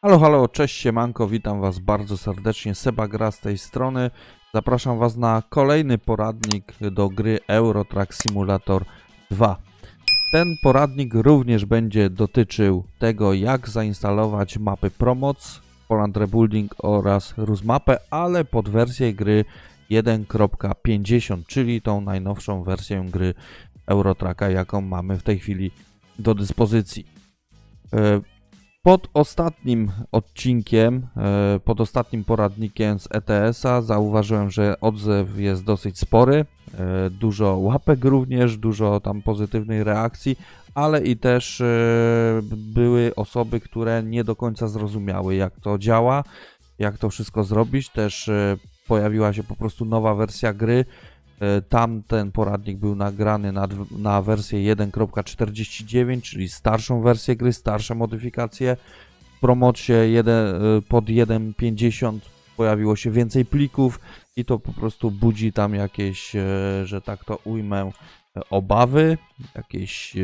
Halo, halo, cześć, siemanko, witam was bardzo serdecznie, Seba gra z tej strony. Zapraszam was na kolejny poradnik do gry Euro Truck Simulator 2. Ten poradnik również będzie dotyczył tego, jak zainstalować mapy Promoc, Poland Rebuilding oraz Rusmapę, ale pod wersję gry 1.50, czyli tą najnowszą wersję gry Euro Trucka, jaką mamy w tej chwili do dyspozycji. Pod ostatnim odcinkiem, pod ostatnim poradnikiem z ETS-a zauważyłem, że odzew jest dosyć spory, dużo łapek również, dużo tam pozytywnej reakcji, ale i też były osoby, które nie do końca zrozumiały, jak to działa, jak to wszystko zrobić. Też pojawiła się po prostu nowa wersja gry. Tamten poradnik był nagrany na wersję 1.49, czyli starszą wersję gry, starsze modyfikacje. W promocie pod 1.50 pojawiło się więcej plików i to po prostu budzi tam jakieś, że tak to ujmę, obawy, jakieś...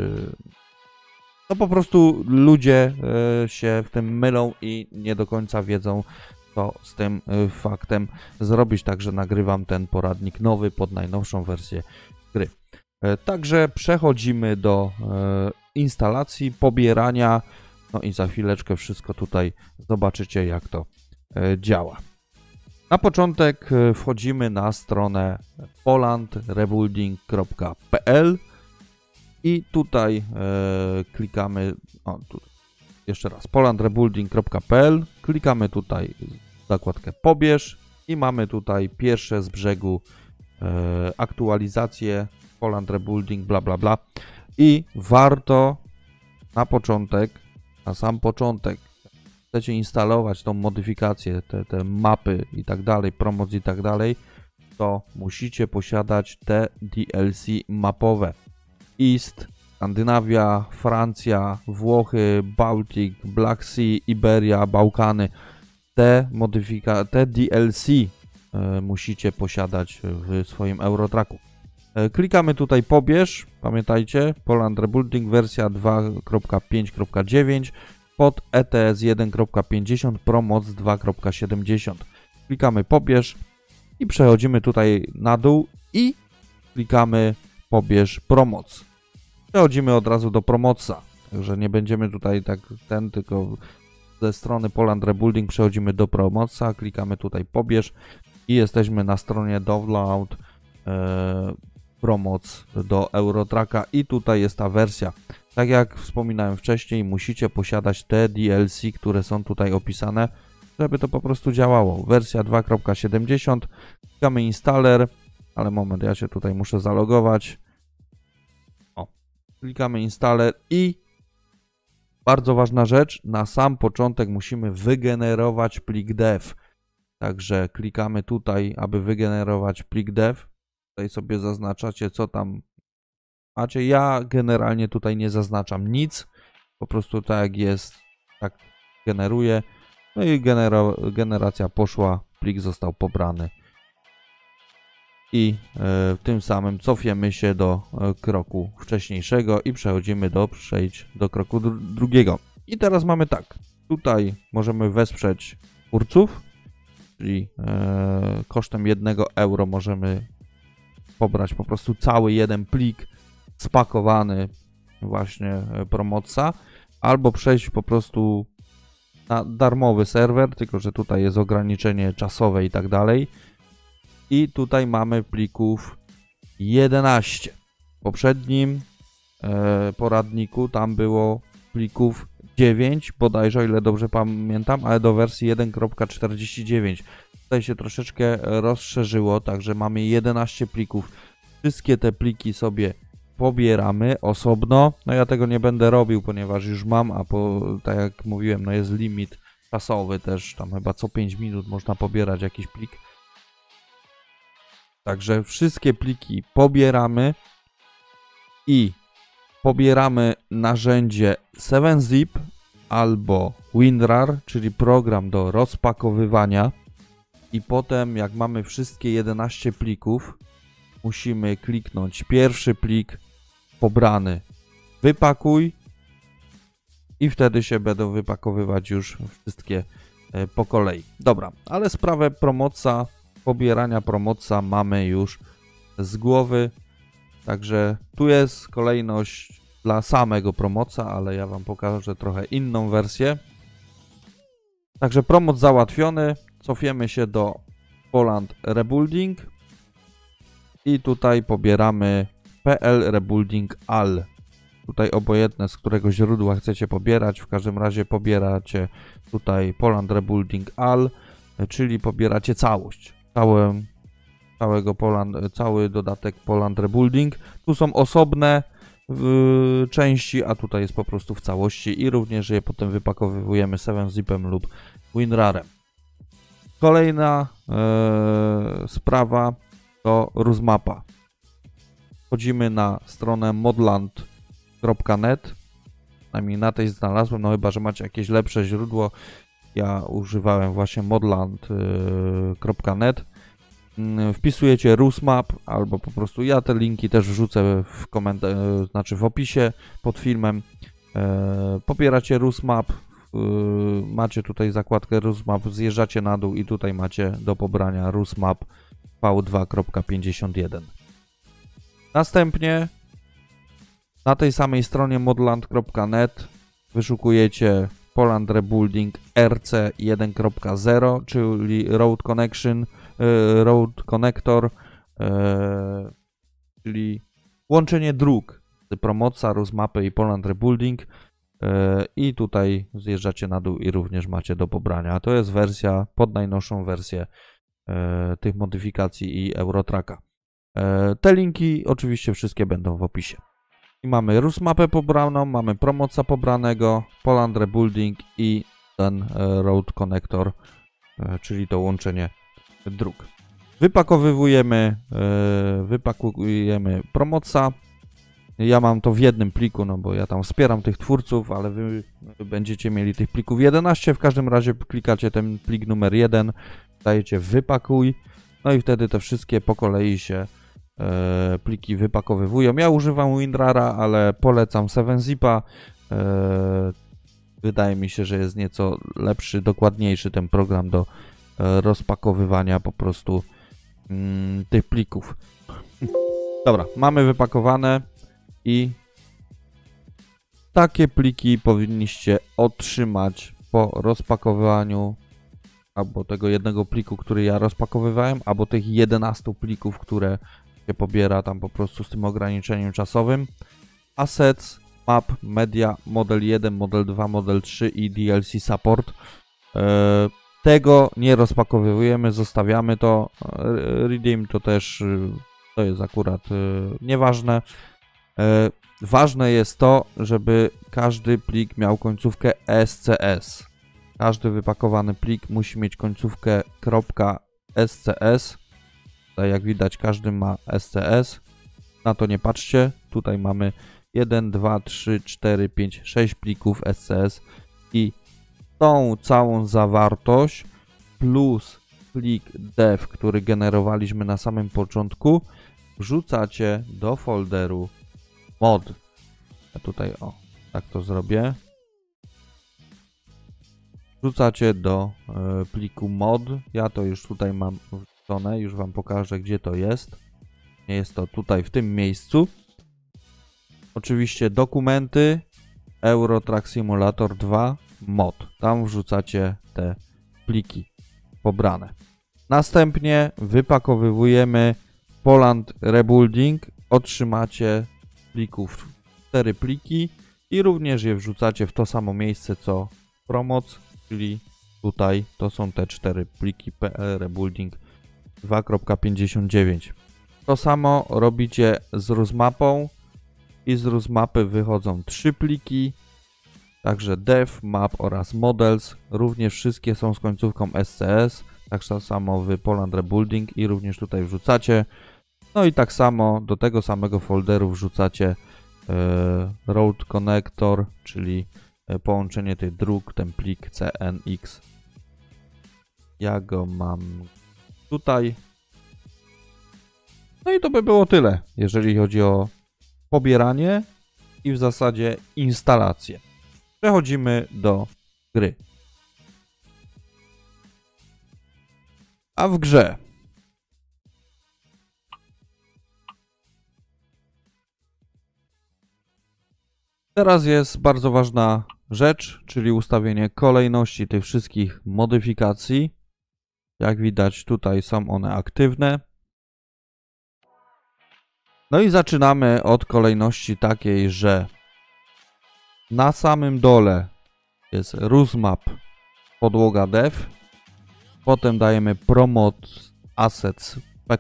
No po prostu ludzie się w tym mylą i nie do końca wiedzą, co z tym faktem zrobić, także nagrywam ten poradnik nowy pod najnowszą wersję gry. Także przechodzimy do instalacji, pobierania, no i za chwileczkę wszystko tutaj zobaczycie, jak to działa. Na początek wchodzimy na stronę polandrebuilding.pl i tutaj klikamy, jeszcze raz, polandrebuilding.pl, klikamy tutaj zakładkę pobierz i mamy tutaj pierwsze z brzegu aktualizacje Poland Rebuilding, bla bla bla. I warto na sam początek, chcecie instalować tą modyfikację, te mapy i tak dalej, promoc i tak dalej, to musicie posiadać te DLC mapowe. East, Skandynawia, Francja, Włochy, Bałtyk, Black Sea, Iberia, Bałkany. Te DLC musicie posiadać w swoim Euro Trucku. Klikamy tutaj pobierz, pamiętajcie, Poland Rebuilding wersja 2.5.9 pod ETS 1.50 Promoc 2.70. Klikamy pobierz i przechodzimy tutaj na dół i klikamy pobierz Promoc. Przechodzimy od razu do Promoca, także nie będziemy tutaj tylko ze strony Poland Rebuilding przechodzimy do Promoca, klikamy tutaj pobierz i jesteśmy na stronie download Promoc do Euro Trucka i tutaj jest ta wersja. Tak jak wspominałem wcześniej, musicie posiadać te DLC, które są tutaj opisane, żeby to po prostu działało. Wersja 2.70, klikamy installer, ale moment, ja się tutaj muszę zalogować. Klikamy installer i bardzo ważna rzecz, na sam początek musimy wygenerować plik dev. Także klikamy tutaj, aby wygenerować plik dev. Tutaj sobie zaznaczacie, co tam macie. Ja generalnie tutaj nie zaznaczam nic. Po prostu tak jak jest, tak generuję. No i generacja poszła, plik został pobrany. I tym samym cofiemy się do kroku wcześniejszego i przechodzimy przejść do kroku drugiego. I teraz mamy tak, tutaj możemy wesprzeć twórców, czyli kosztem 1 euro możemy pobrać po prostu cały jeden plik spakowany właśnie Promoca, albo przejść po prostu na darmowy serwer, tylko że tutaj jest ograniczenie czasowe i tak dalej. I tutaj mamy plików 11. W poprzednim poradniku tam było plików 9, bodajże, o ile dobrze pamiętam, ale do wersji 1.49. Tutaj się troszeczkę rozszerzyło, także mamy 11 plików. Wszystkie te pliki sobie pobieramy osobno. No ja tego nie będę robił, ponieważ już mam, tak jak mówiłem, no jest limit czasowy też, tam chyba co 5 minut można pobierać jakiś plik. Także wszystkie pliki pobieramy i pobieramy narzędzie 7-zip albo WinRAR, czyli program do rozpakowywania. I potem jak mamy wszystkie 11 plików, musimy kliknąć pierwszy plik pobrany, wypakuj i wtedy się będą wypakowywać już wszystkie po kolei. Dobra, ale sprawę promoca, pobierania promoca mamy już z głowy. Także tu jest kolejność dla samego promoca, ale ja wam pokażę trochę inną wersję. Także promoc załatwiony. Cofiemy się do Poland Rebuilding i tutaj pobieramy PL Rebuilding AL. Tutaj obojętne, z którego źródła chcecie pobierać. W każdym razie pobieracie tutaj Poland Rebuilding AL, czyli pobieracie całość. Cały dodatek Poland Rebuilding. Tu są osobne części, a tutaj jest po prostu w całości i również je potem wypakowujemy 7-zipem lub WinRarem. Kolejna sprawa to RusMapa. Wchodzimy na stronę modland.net. Przynajmniej na tej znalazłem, no chyba że macie jakieś lepsze źródło. Ja używałem właśnie modland.net. Wpisujecie RusMap albo po prostu ja te linki też wrzucę w znaczy w opisie pod filmem. Pobieracie RusMap, macie tutaj zakładkę RusMap, zjeżdżacie na dół i tutaj macie do pobrania RusMap v2.51. Następnie na tej samej stronie modland.net wyszukujecie Poland Rebuilding RC 1.0, czyli Road Connector, czyli łączenie dróg z Promoca, RusMapy i Poland Rebuilding. I tutaj zjeżdżacie na dół i również macie do pobrania. To jest wersja pod najnowszą wersję tych modyfikacji i Eurotracka. Te linki oczywiście wszystkie będą w opisie. I mamy RusMapę pobraną, mamy Promoca pobranego, Poland Rebuilding i ten Road Connector, czyli to łączenie dróg. Wypakowujemy Promoca. Ja mam to w jednym pliku, no bo ja tam wspieram tych twórców, ale wy będziecie mieli tych plików 11. W każdym razie klikacie ten plik numer 1, dajecie wypakuj, no i wtedy te wszystkie po kolei się pliki wypakowywują. Ja używam WinRara, ale polecam 7zipa. Wydaje mi się, że jest nieco lepszy, dokładniejszy ten program do rozpakowywania po prostu tych plików. Dobra, mamy wypakowane i takie pliki powinniście otrzymać po rozpakowaniu albo tego jednego pliku, który ja rozpakowywałem, albo tych 11 plików, które się pobiera tam po prostu z tym ograniczeniem czasowym. Assets, Map, Media, Model 1, Model 2, Model 3 i DLC Support. Tego nie rozpakowujemy, zostawiamy to. Redeem to też, to jest akurat nieważne. Ważne jest to, żeby każdy plik miał końcówkę SCS. Każdy wypakowany plik musi mieć końcówkę .scs. Tutaj jak widać każdy ma SCS. Na to nie patrzcie. Tutaj mamy 1, 2, 3, 4, 5, 6 plików SCS i tą całą zawartość plus plik dev, który generowaliśmy na samym początku, wrzucacie do folderu mod. Ja tutaj tak to zrobię. Wrzucacie do pliku mod. Ja to już tutaj mam wrzucone, już wam pokażę, gdzie to jest. Nie jest to tutaj w tym miejscu. Oczywiście dokumenty Euro Truck Simulator 2 mod. Tam wrzucacie te pliki pobrane. Następnie wypakowujemy Poland Rebuilding. Otrzymacie plików 4 pliki i również je wrzucacie w to samo miejsce co Promoc, czyli tutaj to są te 4 pliki PL Rebuilding 2.59. To samo robicie z RusMapą i z RusMapy wychodzą 3 pliki, także dev, map oraz models. Również wszystkie są z końcówką SCS, tak samo w Poland Rebuilding i również tutaj wrzucacie. No i tak samo do tego samego folderu wrzucacie Road Connector, czyli połączenie tych dróg, ten plik CNX. Ja go mam tutaj. No i to by było tyle, jeżeli chodzi o pobieranie i w zasadzie instalację. Przechodzimy do gry. A w grze teraz jest bardzo ważna rzecz, czyli ustawienie kolejności tych wszystkich modyfikacji. Jak widać, tutaj są one aktywne. No i zaczynamy od kolejności takiej, że na samym dole jest RusMap podłoga dev. Potem dajemy Promote Assets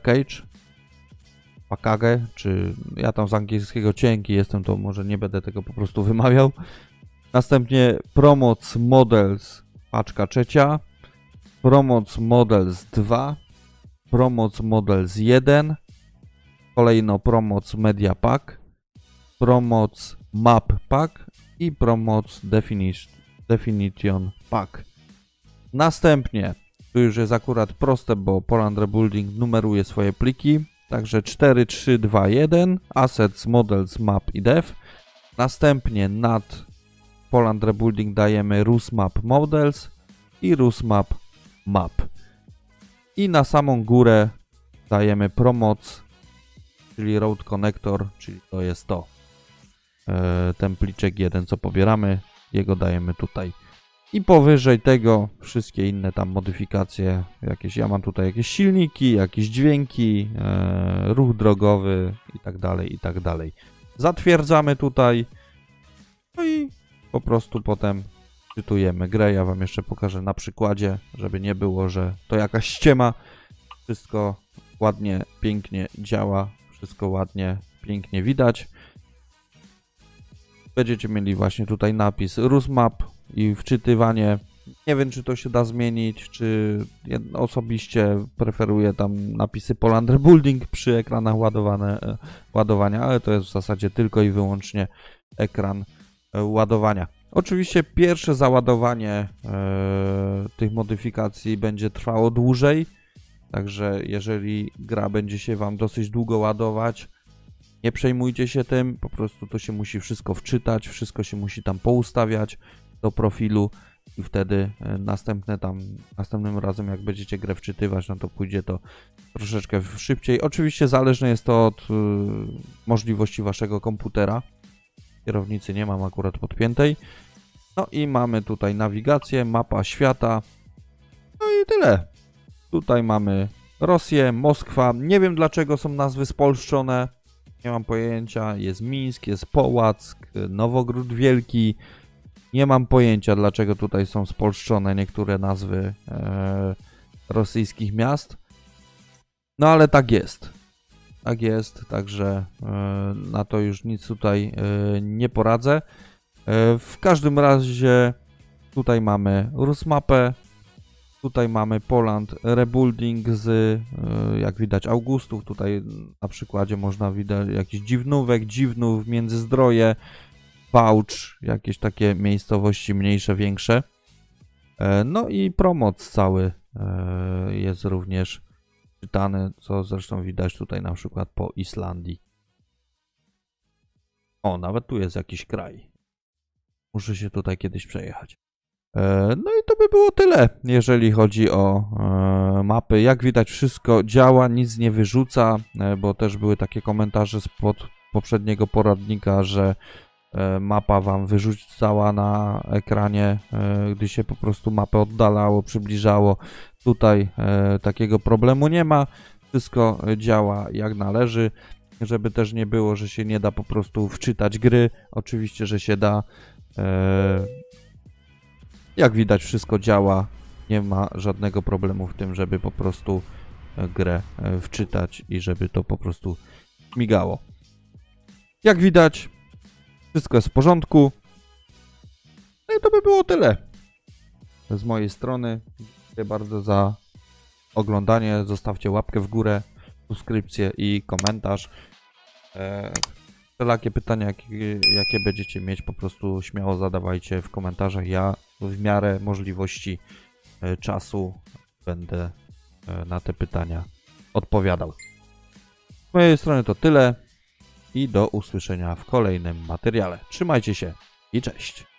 Package, czy ja tam z angielskiego cienki jestem, to może nie będę tego po prostu wymawiał. Następnie Promote Models paczka 3, Promote Models 2, Promote Models 1, kolejno Promote Media Pack, Promote Map Pack i Promote Definition Pack. Następnie, tu już jest akurat proste, bo Poland Rebuilding numeruje swoje pliki, także 4, 3, 2, 1, Assets, Models, Map i Dev. Następnie nad Poland Rebuilding dajemy RusMap Models i RusMap Map. I na samą górę dajemy Promote, czyli Road Connector, czyli to jest to. Ten pliczek jeden, co pobieramy, jego dajemy tutaj. I powyżej tego wszystkie inne tam modyfikacje, jakieś, ja mam tutaj jakieś silniki, jakieś dźwięki, ruch drogowy i tak dalej, i tak dalej. Zatwierdzamy tutaj, no i po prostu potem czytujemy grę. Ja wam jeszcze pokażę na przykładzie, żeby nie było, że to jakaś ściema. Wszystko ładnie, pięknie działa, wszystko ładnie, pięknie widać. Będziecie mieli właśnie tutaj napis RusMap i wczytywanie. Nie wiem, czy to się da zmienić, czy osobiście preferuję tam napisy Poland Rebuilding przy ekranach ładowania, ale to jest w zasadzie tylko i wyłącznie ekran ładowania. Oczywiście pierwsze załadowanie tych modyfikacji będzie trwało dłużej, także jeżeli gra będzie się wam dosyć długo ładować, nie przejmujcie się tym, po prostu to się musi wszystko wczytać, wszystko się musi tam poustawiać do profilu i wtedy następnym razem jak będziecie grę wczytywać, no to pójdzie to troszeczkę szybciej. Oczywiście zależne jest to od możliwości waszego komputera. Kierownicy nie mam akurat podpiętej. No i mamy tutaj nawigację, mapa świata. No i tyle. Tutaj mamy Rosję, Moskwa. Nie wiem dlaczego są nazwy spolszczone. Nie mam pojęcia. Jest Mińsk, jest Połack, Nowogród Wielki. Nie mam pojęcia dlaczego tutaj są spolszczone niektóre nazwy rosyjskich miast. No ale tak jest. Tak jest, także na to już nic tutaj nie poradzę. W każdym razie tutaj mamy RusMapę, tutaj mamy Poland Rebuilding z, jak widać, Augustów. Tutaj na przykładzie można widać jakiś Dziwnówek, Dziwnów, Międzyzdroje, Bałcz, jakieś takie miejscowości mniejsze, większe. No i Promoc cały jest również czytany, co zresztą widać tutaj na przykład po Islandii. O, nawet tu jest jakiś kraj. Muszę się tutaj kiedyś przejechać. No i to by było tyle, jeżeli chodzi o mapy. Jak widać, wszystko działa, nic nie wyrzuca, bo też były takie komentarze spod poprzedniego poradnika, że mapa wam wyrzucała na ekranie, gdy się po prostu mapę oddalało, przybliżało. Tutaj takiego problemu nie ma. Wszystko działa jak należy, żeby też nie było, że się nie da po prostu wczytać gry. Oczywiście, że się da. Jak widać, wszystko działa. Nie ma żadnego problemu w tym, żeby po prostu grę wczytać i żeby to po prostu migało. Jak widać, wszystko jest w porządku. No i to by było tyle z mojej strony. Dziękuję bardzo za oglądanie. Zostawcie łapkę w górę, subskrypcję i komentarz. Wszelakie pytania, jakie będziecie mieć, po prostu śmiało zadawajcie w komentarzach. Ja w miarę możliwości czasu będę na te pytania odpowiadał. Z mojej strony to tyle i do usłyszenia w kolejnym materiale. Trzymajcie się i cześć!